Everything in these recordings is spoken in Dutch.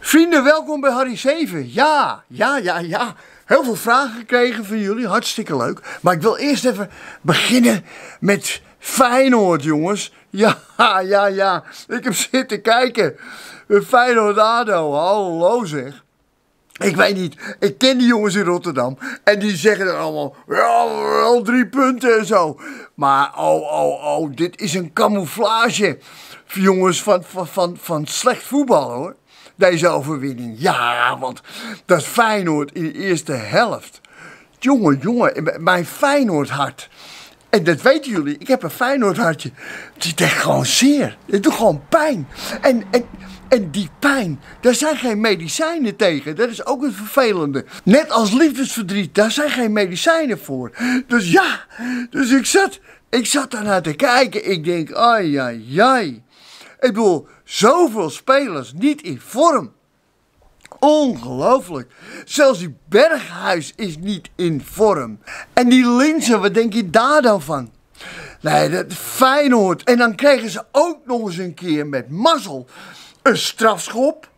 Vrienden, welkom bij Harry 7. Ja. Heel veel vragen gekregen van jullie, hartstikke leuk. Maar ik wil eerst even beginnen met Feyenoord, jongens. Ja. Ik heb zitten kijken. Feyenoord-ADO, hallo zeg. Ik weet niet, ik ken die jongens in Rotterdam en die zeggen dan allemaal, ja, wel 3 punten en zo. Maar dit is een camouflage, jongens, van slecht voetbal hoor. Deze overwinning, ja, want dat is Feyenoord in de eerste helft. Jongen, mijn Feyenoord hart. En dat weten jullie, ik heb een Feyenoord hartje. Die deed gewoon zeer, het doet gewoon pijn. En die pijn, daar zijn geen medicijnen tegen. Dat is ook het vervelende. Net als liefdesverdriet, daar zijn geen medicijnen voor. Dus ja, ik zat daarnaar te kijken. Ik denk, ai. Ik bedoel, zoveel spelers niet in vorm. Ongelooflijk. Zelfs die Berghuis is niet in vorm. En die Linzen, wat denk je daar dan van? Nee, dat Feyenoord. En dan kregen ze ook nog eens een keer met mazzel een strafschop.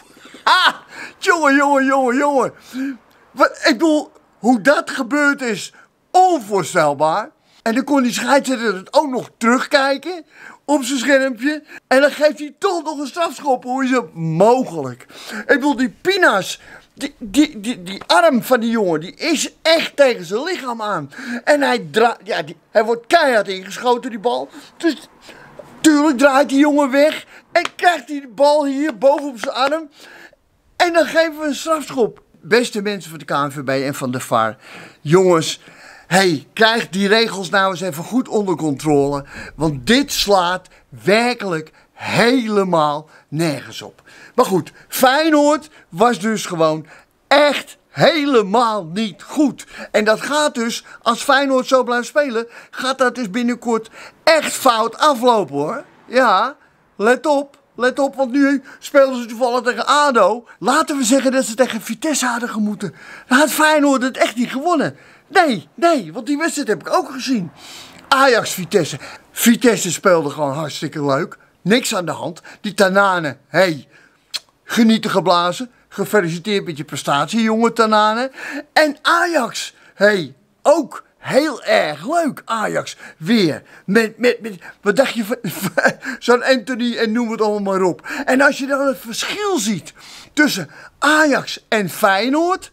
Jongen. Ik bedoel, hoe dat gebeurd is, onvoorstelbaar. En dan kon die scheidsrechter het ook nog terugkijken op zijn schermpje. En dan geeft hij toch nog een strafschop. Hoe is dat mogelijk? Ik bedoel, die Pinas, die arm van die jongen, die is echt tegen zijn lichaam aan. En hij wordt keihard ingeschoten, die bal. Dus tuurlijk draait die jongen weg en krijgt hij de bal hier bovenop zijn arm. En dan geven we een strafschop. Beste mensen van de KNVB en van de VAR. Jongens, krijg die regels nou eens even goed onder controle. Want dit slaat werkelijk helemaal nergens op. Maar goed, Feyenoord was dus gewoon echt helemaal niet goed. En dat gaat dus, als Feyenoord zo blijft spelen, gaat dat dus binnenkort echt fout aflopen hoor. Ja, let op, want nu spelen ze toevallig tegen ADO. Laten we zeggen dat ze tegen Vitesse hadden gemoeten. Dan had Feyenoord het echt niet gewonnen. Nee, want die wedstrijd heb ik ook gezien. Ajax-Vitesse. Vitesse speelde gewoon hartstikke leuk. Niks aan de hand. Die Tanane, genieten geblazen. Gefeliciteerd met je prestatie, jonge Tanane. En Ajax, ook heel erg leuk, Ajax. Weer, met wat dacht je van zo'n Anthony en noem het allemaal maar op. En als je dan het verschil ziet tussen Ajax en Feyenoord.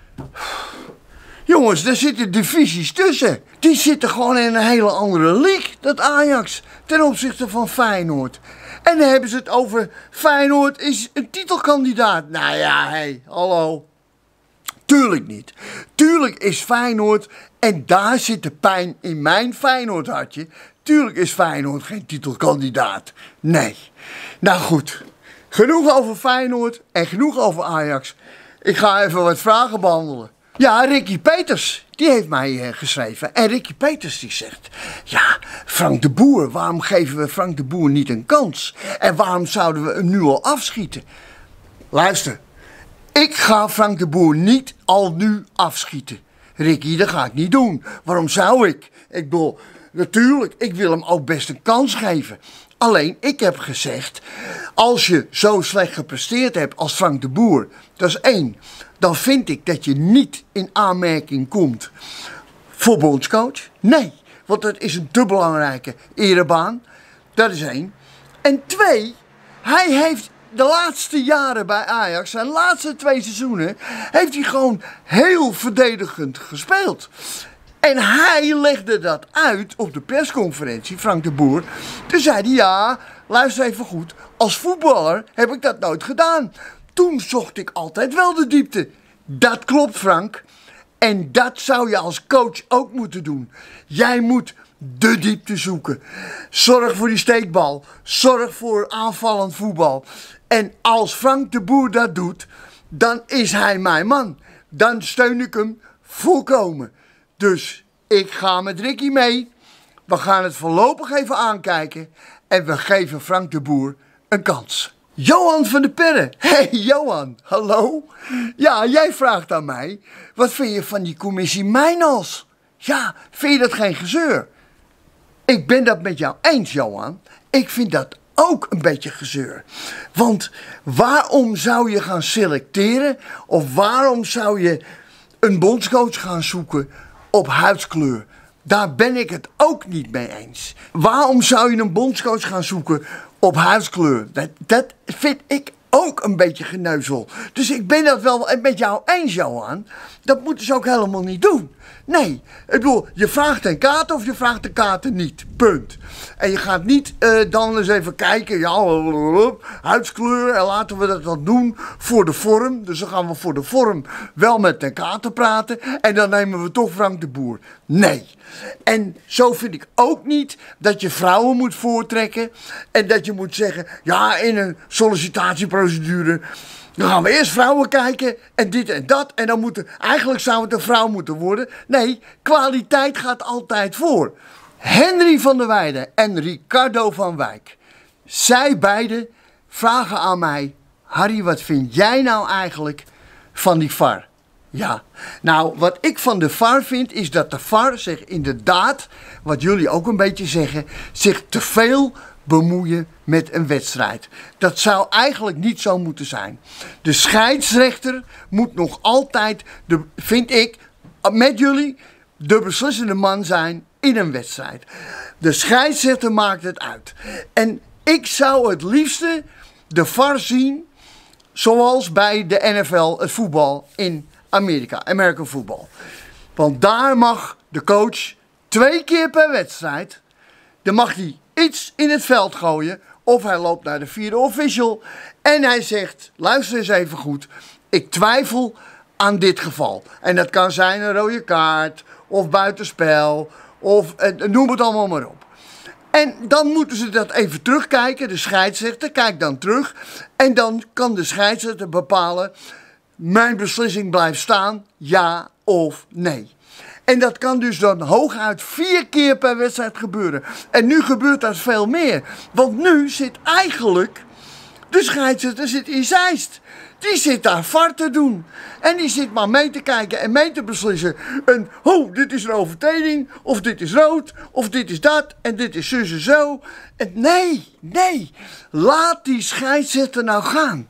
Jongens, daar zitten divisies tussen. Die zitten gewoon in een hele andere league, dat Ajax, ten opzichte van Feyenoord. En dan hebben ze het over Feyenoord is een titelkandidaat. Nou ja, hallo. Tuurlijk niet. Tuurlijk is Feyenoord, en daar zit de pijn in mijn Feyenoord hartje. Tuurlijk is Feyenoord geen titelkandidaat. Nee. Nou goed, genoeg over Feyenoord en genoeg over Ajax. Ik ga even wat vragen behandelen. Ja, Ricky Peters, die heeft mij geschreven. En Ricky Peters die zegt, ja, Frank de Boer, waarom geven we Frank de Boer niet een kans? En waarom zouden we hem nu al afschieten? Luister, ik ga Frank de Boer niet al nu afschieten. Ricky, dat ga ik niet doen. Waarom zou ik? Ik bedoel, natuurlijk, ik wil hem ook best een kans geven. Alleen, ik heb gezegd, als je zo slecht gepresteerd hebt als Frank de Boer, dat is 1... dan vind ik dat je niet in aanmerking komt voor bondscoach. Nee, want dat is een te belangrijke erebaan. Dat is 1. En 2, hij heeft de laatste jaren bij Ajax, zijn laatste 2 seizoenen, heeft hij gewoon heel verdedigend gespeeld. En hij legde dat uit op de persconferentie, Frank de Boer. Toen zei hij, ja, luister even goed, als voetballer heb ik dat nooit gedaan. Toen zocht ik altijd wel de diepte. Dat klopt, Frank. En dat zou je als coach ook moeten doen. Jij moet de diepte zoeken. Zorg voor die steekbal. Zorg voor aanvallend voetbal. En als Frank de Boer dat doet, dan is hij mijn man. Dan steun ik hem volkomen. Dus ik ga met Ricky mee. We gaan het voorlopig even aankijken. En we geven Frank de Boer een kans. Johan van der Perre. Hey Johan, hallo? Ja, jij vraagt aan mij, wat vind je van die commissie Mijnals? Ja, vind je dat geen gezeur? Ik ben dat met jou eens, Johan. Ik vind dat ook een beetje gezeur. Want waarom zou je gaan selecteren of waarom zou je een bondscoach gaan zoeken op huidskleur? Daar ben ik het ook niet mee eens. Waarom zou je een bondscoach gaan zoeken op huidskleur? Dat vind ik ook een beetje geneuzel. Dus ik ben dat wel met jou eens, Johan. Dat moeten ze ook helemaal niet doen. Nee, ik bedoel, je vraagt een kaart of je vraagt de kaarten niet. Punt. En je gaat niet dan eens even kijken, ja, huidskleur, en laten we dat dan doen voor de vorm. Dus dan gaan we voor de vorm wel met de kaarten praten en dan nemen we toch Frank de Boer. Nee. En zo vind ik ook niet dat je vrouwen moet voortrekken en dat je moet zeggen, ja, in een sollicitatieprocedure, dan gaan we eerst vrouwen kijken en dit en dat. En dan eigenlijk zou het een vrouw moeten worden. Nee, kwaliteit gaat altijd voor. Henry van der Weijden en Ricardo van Wijk. Zij beiden vragen aan mij, Harry, wat vind jij nou eigenlijk van die VAR? Ja, nou, wat ik van de VAR vind, is dat de VAR zich inderdaad, wat jullie ook een beetje zeggen, zich te veel bemoeien met een wedstrijd. Dat zou eigenlijk niet zo moeten zijn. De scheidsrechter moet nog altijd, vind ik, met jullie, de beslissende man zijn in een wedstrijd. De scheidsrechter maakt het uit. En ik zou het liefste de VAR zien zoals bij de NFL, het voetbal in Amerika, American football. Want daar mag de coach 2 keer per wedstrijd, dan mag hij iets in het veld gooien of hij loopt naar de 4e official en hij zegt, luister eens even goed, ik twijfel aan dit geval. En dat kan zijn een rode kaart of buitenspel of noem het allemaal maar op. En dan moeten ze dat even terugkijken, de scheidsrechter kijkt dan terug en dan kan de scheidsrechter bepalen, mijn beslissing blijft staan, ja of nee. En dat kan dus dan hooguit 4 keer per wedstrijd gebeuren. En nu gebeurt dat veel meer. Want nu zit eigenlijk, de scheidsrechter zit in Zeist. Die zit daar VAR te doen. En die zit maar mee te kijken en mee te beslissen. En, dit is een overtreding, of dit is rood, of dit is dat, en dit is zus en zo. En nee, laat die scheidsrechter nou gaan.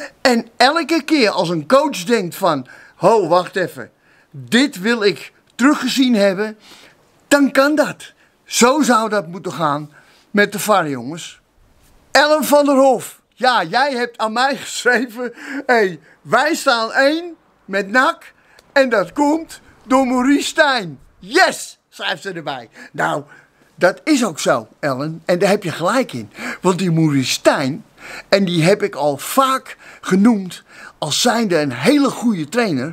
En elke keer als een coach denkt van, wacht even, dit wil ik teruggezien hebben, dan kan dat. Zo zou dat moeten gaan met de VAR, jongens. Ellen van der Hof, ja, jij hebt aan mij geschreven, wij staan 1 met NAC en dat komt door Maurice Stijn. Yes, schrijft ze erbij. Nou, dat is ook zo, Ellen, en daar heb je gelijk in. Want die Maurice Stijn, en die heb ik al vaak genoemd als zijnde een hele goede trainer.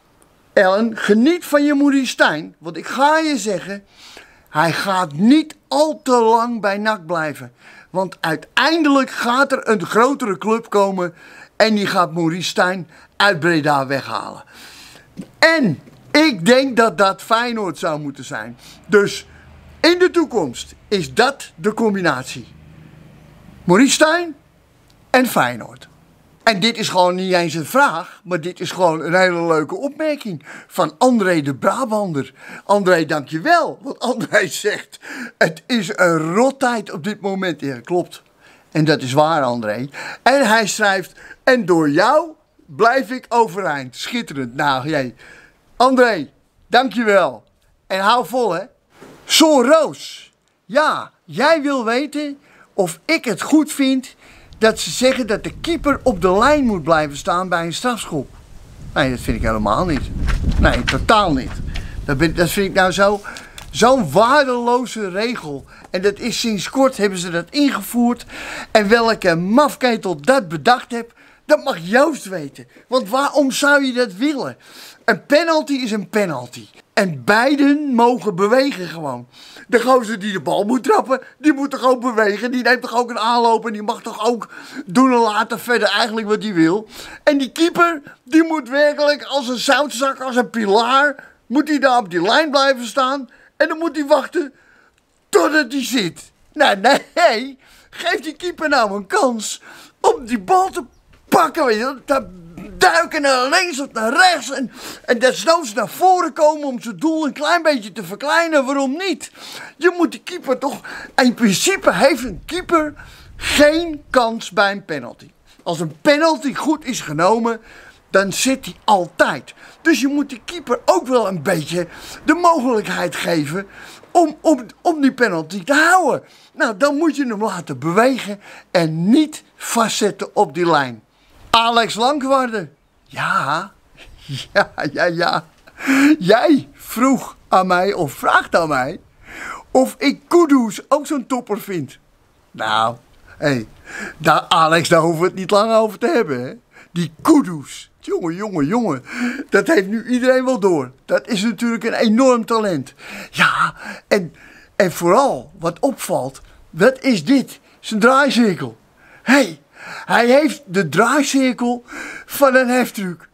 Ellen, geniet van je Maurice Stijn, want ik ga je zeggen, hij gaat niet al te lang bij NAC blijven. Want uiteindelijk gaat er een grotere club komen en die gaat Maurice Stijn uit Breda weghalen. En ik denk dat dat Feyenoord zou moeten zijn. Dus in de toekomst is dat de combinatie. Maurice Stijn en Feyenoord. En dit is gewoon niet eens een vraag, maar dit is gewoon een hele leuke opmerking van André de Brabander. André, dankjewel, want André zegt, het is een rottijd op dit moment. Ja, klopt. En dat is waar, André. En hij schrijft, en door jou blijf ik overeind. Schitterend. Nou, jij. André, dankjewel. En hou vol, hè. Sol Roos. Ja, jij wil weten of ik het goed vind dat ze zeggen dat de keeper op de lijn moet blijven staan bij een strafschop. Nee, dat vind ik helemaal niet. Nee, totaal niet. Dat vind ik nou zo'n waardeloze regel. En dat is sinds kort hebben ze dat ingevoerd. En welke mafketel dat bedacht heeft, dat mag Joost weten. Want waarom zou je dat willen? Een penalty is een penalty. En beiden mogen bewegen gewoon. De gozer die de bal moet trappen, die moet toch ook bewegen. Die neemt toch ook een aanloop en die mag toch ook doen en laten verder eigenlijk wat hij wil. En die keeper, die moet werkelijk als een zoutzak, als een pilaar, moet hij daar op die lijn blijven staan. En dan moet hij wachten totdat hij zit. Nou, nee, geef die keeper nou een kans om die bal te pakken, weet je, te duiken naar links of naar rechts en desnoods naar voren komen om zijn doel een klein beetje te verkleinen. Waarom niet? Je moet die keeper toch, in principe heeft een keeper geen kans bij een penalty. Als een penalty goed is genomen, dan zit hij altijd. Dus je moet die keeper ook wel een beetje de mogelijkheid geven om die penalty te houden. Nou, dan moet je hem laten bewegen en niet vastzetten op die lijn. Alex Lankwarde. Ja. Jij vroeg aan mij, of vraagt aan mij, of ik Kudus ook zo'n topper vind. Nou, Alex, daar hoeven we het niet lang over te hebben, hè. Die Kudus. Jongen. Dat heeft nu iedereen wel door. Dat is natuurlijk een enorm talent. Ja, en vooral wat opvalt, wat is dit? Zijn draaicirkel. Hij heeft de draaicirkel van een heftruck.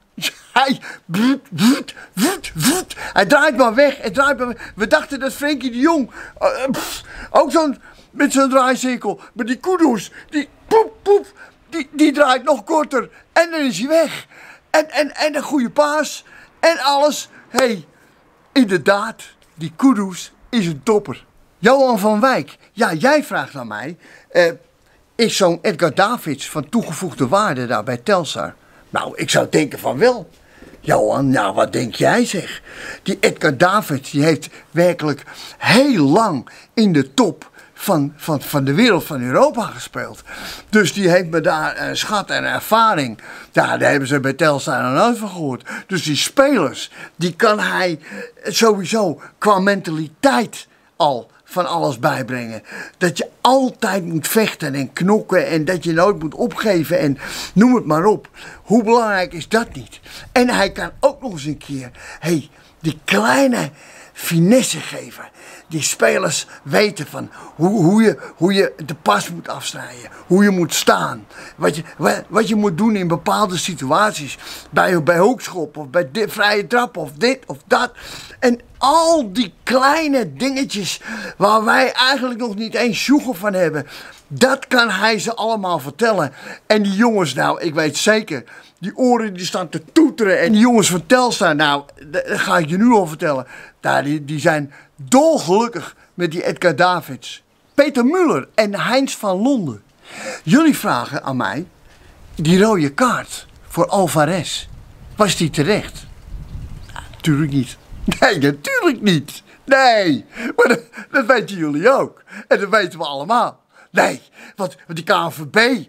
Hij draait maar weg. We dachten dat Frenkie de Jong ook met zo'n draaicirkel. Maar die Kudus, die draait nog korter. En dan is hij weg. En een goede paas. En alles. Inderdaad, die Kudus is een topper. Johan van Wijk. Ja, jij vraagt aan mij. Is zo'n Edgar Davids van toegevoegde waarde daar bij Telstar? Nou, ik zou denken van wel. Johan, nou wat denk jij zeg? Die Edgar Davids die heeft werkelijk heel lang in de top van de wereld van Europa gespeeld. Dus die heeft me daar een schat en ervaring. Ja, daar hebben ze bij Telstar nog nooit van gehoord. Dus die spelers, die kan hij sowieso qua mentaliteit al van alles bijbrengen. Dat je altijd moet vechten en knokken en dat je nooit moet opgeven en noem het maar op. Hoe belangrijk is dat niet? En hij kan ook nog eens een keer, die kleine finesse geven. Die spelers weten van hoe je de pas moet afsnijden. Hoe je moet staan. Wat je moet doen in bepaalde situaties. Bij hoekschop of bij vrije trap of dit of dat. En al die kleine dingetjes waar wij eigenlijk nog niet eens sjoegen van hebben. Dat kan hij ze allemaal vertellen. En die jongens nou, ik weet zeker, die oren die staan te toeteren. En die jongens van Telstar, nou, dat ga ik je nu al vertellen. Die zijn dolgelukkig met die Edgar Davids. Peter Muller en Heinz van Londen. Jullie vragen aan mij, die rode kaart voor Alvarez, was die terecht? Nou, natuurlijk niet. Nee, natuurlijk niet. Nee, maar dat weten jullie ook. En dat weten we allemaal. Nee, want die KNVB,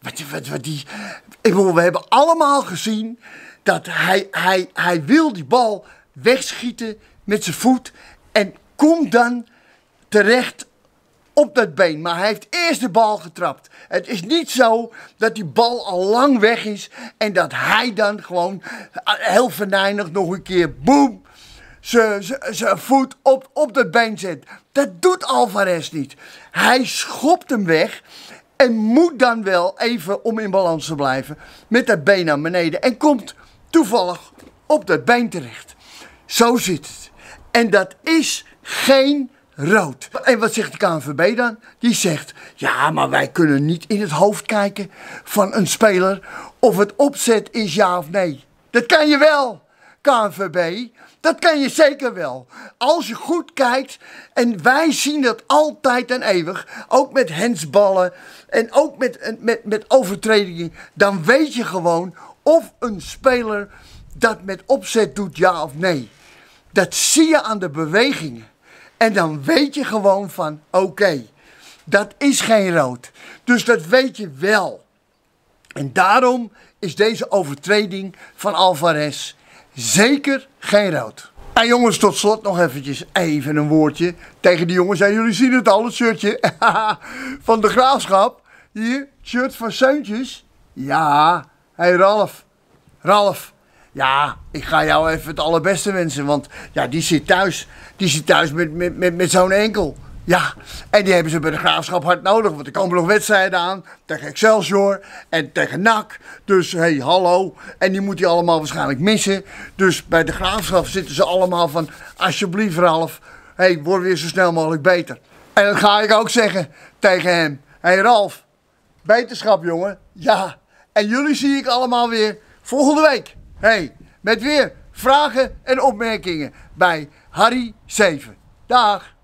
we hebben allemaal gezien dat hij wil die bal wegschieten met zijn voet en komt dan terecht op dat been. Maar hij heeft eerst de bal getrapt. Het is niet zo dat die bal al lang weg is en dat hij dan gewoon heel venijnig nog een keer boem zijn voet op dat been zet. Dat doet Alvarez niet. Hij schopt hem weg en moet dan wel even, om in balans te blijven, met dat been naar beneden. En komt toevallig op dat been terecht. Zo zit het. En dat is geen rood. En wat zegt de KNVB dan? Die zegt, ja, maar wij kunnen niet in het hoofd kijken van een speler of het opzet is ja of nee. Dat kan je wel, KNVB. Dat kan je zeker wel. Als je goed kijkt, en wij zien dat altijd en eeuwig, ook met hensballen en ook met overtredingen, dan weet je gewoon of een speler dat met opzet doet ja of nee. Dat zie je aan de bewegingen. En dan weet je gewoon van, oké, dat is geen rood. Dus dat weet je wel. En daarom is deze overtreding van Alvarez zeker geen rood. En jongens, tot slot nog eventjes even een woordje tegen die jongens. En jullie zien het al, het shirtje van de Graafschap. Hier, shirt van Seuntjes. Ja, Ralf. Ja, ik ga jou even het allerbeste wensen, want ja, die zit thuis met zo'n enkel. Ja, en die hebben ze bij de Graafschap hard nodig, want er komen nog wedstrijden aan tegen Excelsior en tegen NAC. Dus hallo, en die moet hij allemaal waarschijnlijk missen. Dus bij de Graafschap zitten ze allemaal van, alsjeblieft Ralf, word weer zo snel mogelijk beter. En dat ga ik ook zeggen tegen hem. Ralf, beterschap jongen, ja. En jullie zie ik allemaal weer volgende week. Met weer vragen en opmerkingen bij Harry 7. Dag!